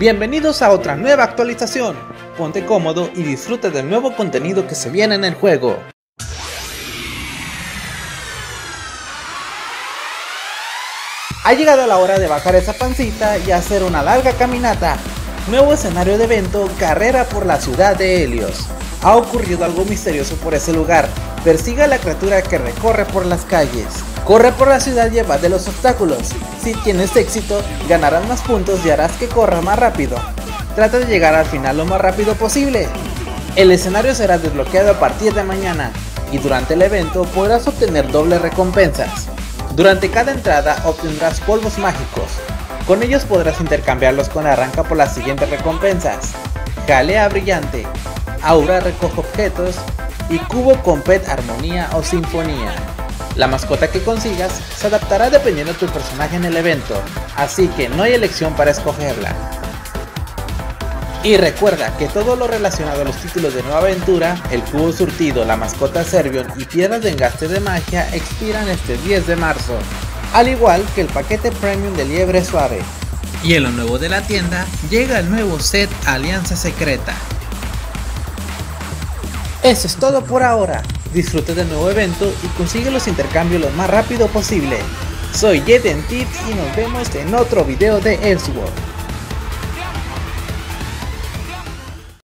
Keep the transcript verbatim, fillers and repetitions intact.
Bienvenidos a otra nueva actualización. Ponte cómodo y disfruta del nuevo contenido que se viene en el juego. Ha llegado la hora de bajar esa pancita y hacer una larga caminata. Nuevo escenario de evento, carrera por la ciudad de Helios. Ha ocurrido algo misterioso por ese lugar. Persiga a la criatura que recorre por las calles. Corre por la ciudad y evade los obstáculos. Si tienes éxito, ganarás más puntos y harás que corra más rápido. Trata de llegar al final lo más rápido posible. El escenario será desbloqueado a partir de mañana y durante el evento podrás obtener dobles recompensas. Durante cada entrada obtendrás polvos mágicos. Con ellos podrás intercambiarlos con arranca por las siguientes recompensas: jalea brillante, aura recoge objetos y cubo con pet armonía o sinfonía. La mascota que consigas se adaptará dependiendo de tu personaje en el evento, así que no hay elección para escogerla. Y recuerda que todo lo relacionado a los títulos de Nueva Aventura, el cubo surtido, la mascota Servion y piedras de engaste de magia expiran este diez de marzo, al igual que el paquete premium de Liebre Suave. Y en lo nuevo de la tienda, llega el nuevo set Alianza Secreta. Eso es todo por ahora. Disfruta del nuevo evento y consigue los intercambios lo más rápido posible. Soy Jeden Tips y nos vemos en otro video de Elseworld.